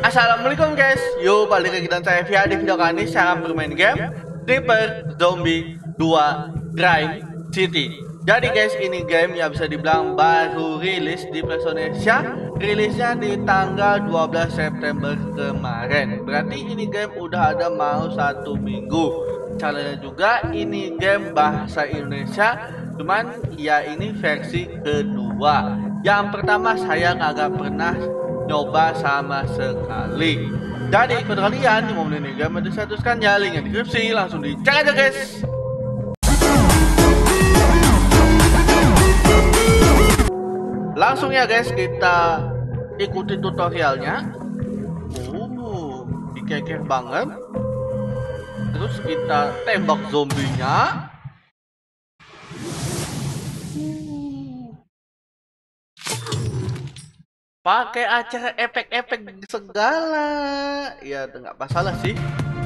Assalamualaikum guys, yuk balik lagi dengan saya Via. Di video kali ini saya akan bermain game Sleeper Zombie 2 Crime City. Jadi guys, ini game yang bisa dibilang baru rilis di PlayStation Indonesia. Rilisnya di tanggal 12 September kemarin. Berarti ini game udah ada mau 1 minggu. Caranya juga ini game bahasa Indonesia, cuman ya ini versi kedua. Yang pertama saya kagak pernah nyoba sama sekali. Jadi pada kalian yang mau main ini game, saya tuliskan ya linknya di deskripsi, langsung dicek aja guys. Langsung ya guys, kita ikuti tutorialnya. Dikeker banget. Terus kita tembak zombinya. Pakai acara efek-efek segala. Ya nggak masalah sih.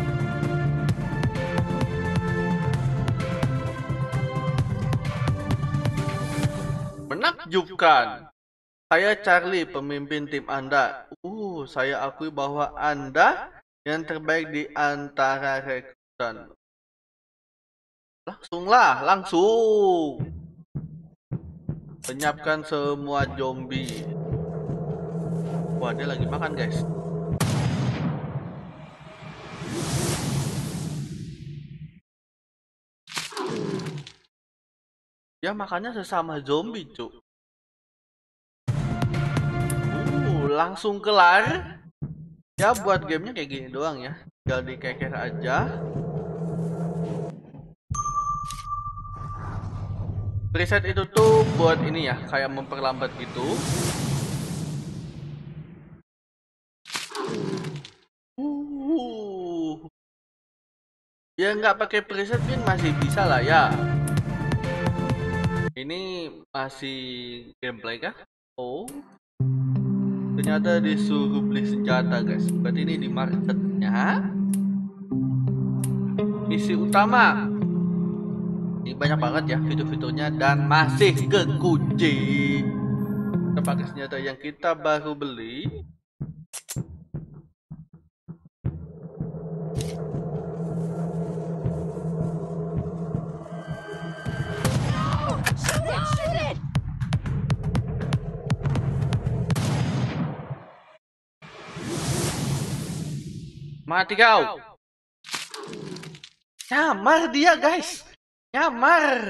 Menakjubkan. Saya Charlie, pemimpin tim Anda. Saya akui bahwa Anda yang terbaik di antara rekrutan. Langsung. Lenyapkan semua zombie. Wah, dia lagi makan guys. Dia makannya sesama zombie cuk. Langsung kelar. Ya buat gamenya kayak gini doang ya. Tinggal dikeker aja. Preset itu tuh buat ini ya, kayak memperlambat gitu. Ya nggak pakai preset pun masih bisa lah ya. Ini masih gameplay kah? Ternyata disuruh beli senjata guys. Berarti ini di marketnya. Misi utama. Ini banyak banget ya fitur-fiturnya dan masih kekunci. Kita pakai senjata yang kita baru beli. Mati kau. Nyamar dia guys. Nyamar.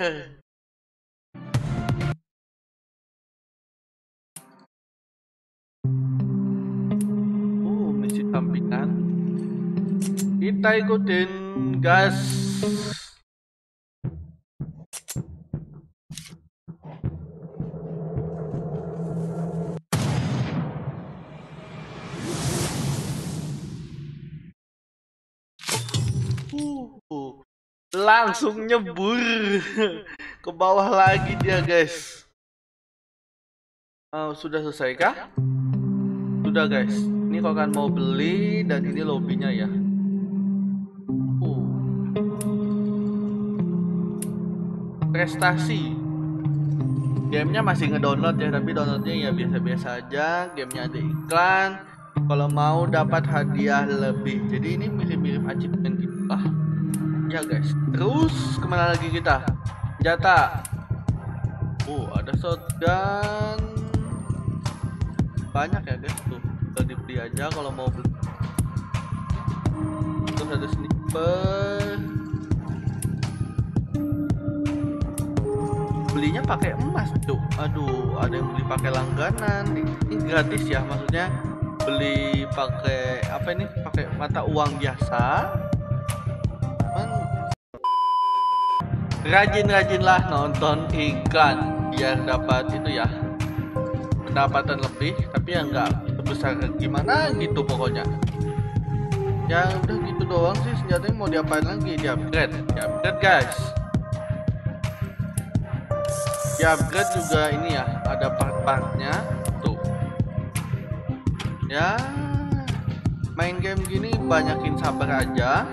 Misi sampingan. Kita ikutin gas. Langsung nyebur ke bawah lagi dia guys. Sudah selesai kah? Sudah guys. Ini kau kan mau beli dan ini lobbynya ya. Prestasi. Gamenya masih ngedownload ya, tapi downloadnya ya biasa-biasa aja. Gamenya ada iklan. Kalau mau dapat hadiah lebih. Jadi ini mirip-mirip achievement gitu lah. Ya guys, terus kemana lagi kita? Senjata. Ada shotgun. Banyak ya guys tuh. Tinggal dibeli aja kalau mau beli. Terus ada sniper. Belinya pakai emas tuh. Aduh, ada yang beli pakai langganan. Ini gratis ya, maksudnya beli pakai apa ini? Pakai mata uang biasa. Rajin-rajinlah nonton iklan biar dapat itu ya, pendapatan lebih, tapi ya nggak sebesar gimana gitu pokoknya. Ya udah gitu doang sih, senjatanya mau diapain lagi? Di-upgrade guys. Di-upgrade juga ini ya, ada part-partnya tuh. Ya main game gini banyakin sabar aja.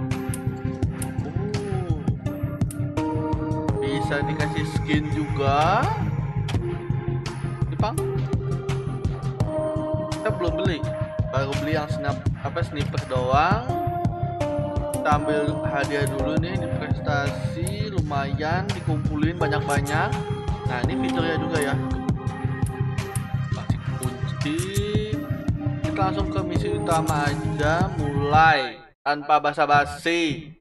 Bisa dikasih skin juga. Jepang. Kita belum beli. baru beli yang sniper doang. Kita ambil hadiah dulu nih, ini prestasi lumayan dikumpulin banyak-banyak. Nah ini fiturnya juga ya, kasih kunci. Kita langsung ke misi utama aja, mulai tanpa basa-basi.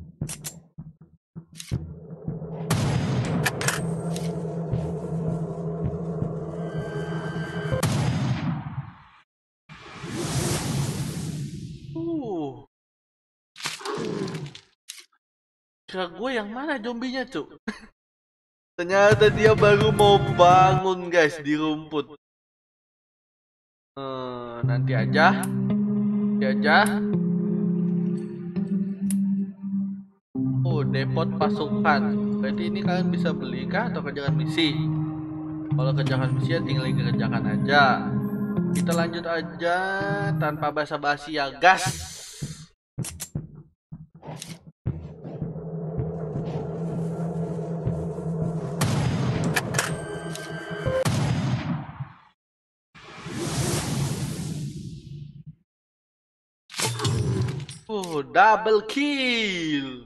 Kira gue yang mana zombinya, cuk? Ternyata dia baru mau bangun, guys, di rumput. Nanti aja. Oh, depot pasukan. Berarti ini kalian bisa beli kah atau kerjakan misi? Kalau kerjakan misi ya tinggal kerjakan aja. Kita lanjut aja tanpa basa-basi ya, gas. Double kill.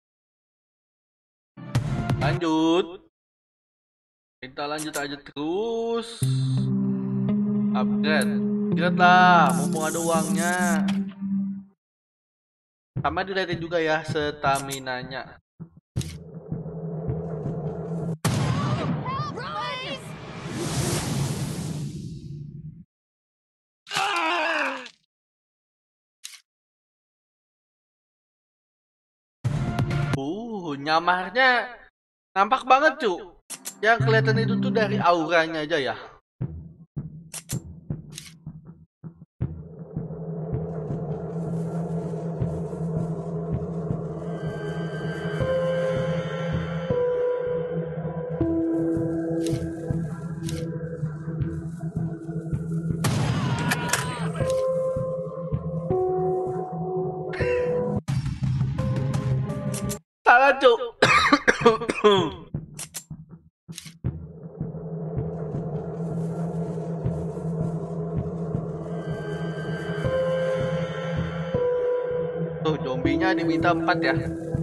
Lanjut. Kita lanjut aja terus. Upgrade lah, mumpung ada uangnya. Sama dilihatin juga ya stamina-nya. Nyamarnya nampak banget, cu. Yang kelihatan itu tuh dari auranya aja ya. Salah, cuk. Tuh, zombinya diminta 4 ya.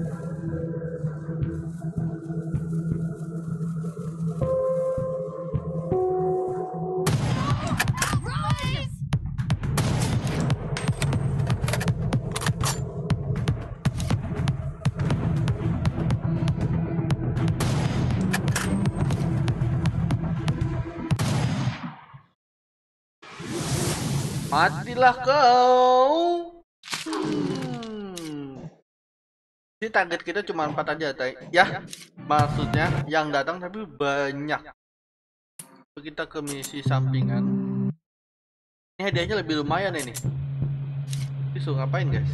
Matilah kau. Ini target kita cuma 4 aja, ya. Maksudnya yang datang tapi banyak. Kita ke misi sampingan. Ini hadiahnya lebih lumayan ini. Disuruh ngapain, guys?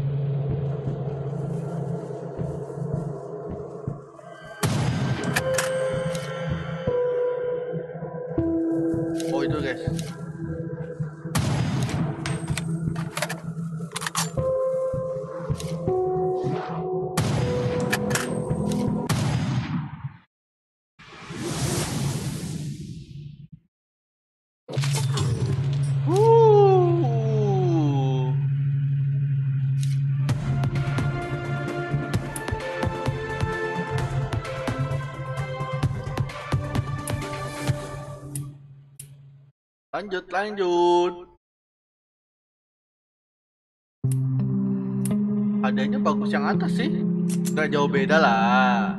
Oh, itu, guys. Lanjut. Adanya bagus yang atas sih. Gak jauh beda lah.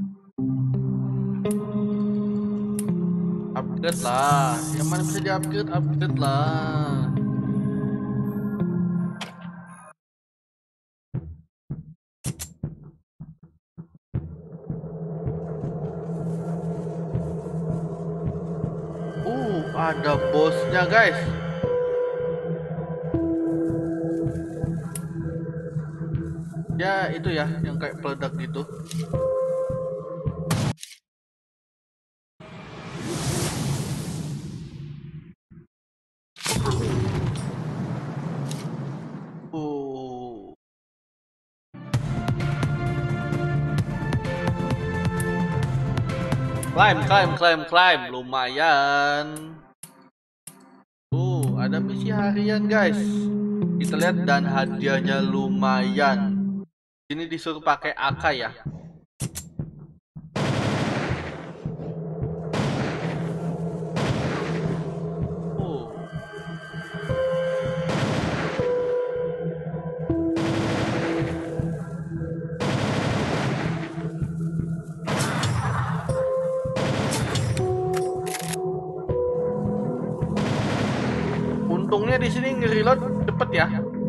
Upgrade lah. Yang mana bisa di-upgrade, upgrade lah. Ada bosnya, guys. Ya itu ya, yang kayak peledak gitu. Climb, lumayan. ada misi harian guys. Kita lihat dan hadiahnya lumayan. Ini disuruh pakai AK ya. Untungnya di sini nge-reload cepet ya.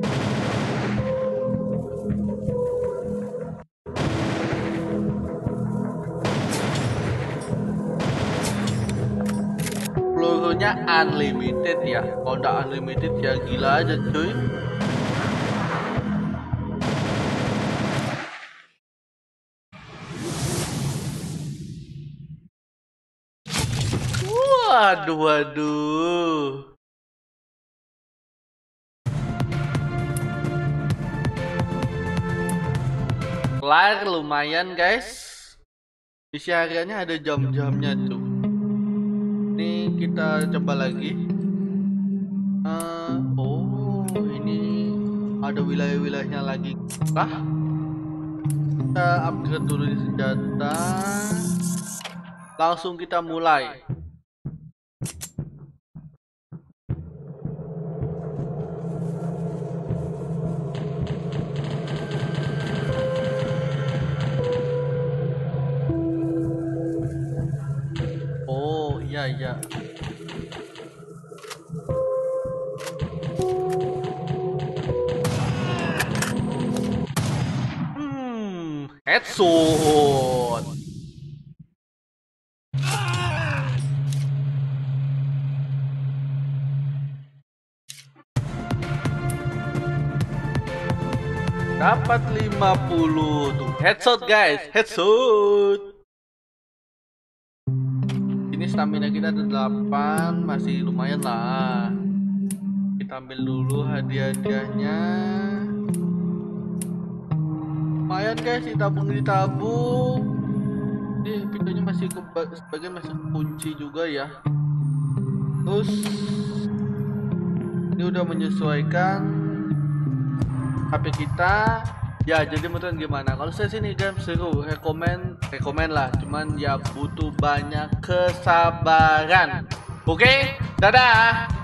Pelurunya unlimited ya. Kalau nggak unlimited ya gila aja cuy. Waduh, waduh. Lar lumayan guys. Isi hariannya ada jam-jamnya tuh. Ini kita coba lagi. Oh, ini ada wilayah-wilayahnya lagi. Kita upgrade dulu di senjata. Langsung kita mulai. Oh, iya. Headshot. Dapat 50 tuh. Headshot guys, headshot. Ini stamina kita ada 8, masih lumayan lah. Kita ambil dulu hadiah-hadiahnya. Lumayan guys, ditabung. Ini pintunya masih sebagian masih kunci juga ya. Terus ini udah menyesuaikan HP kita. Ya jadi menurut gimana? Kalau saya sini game seru, rekomen lah. Cuman ya butuh banyak kesabaran. Oke, dadah.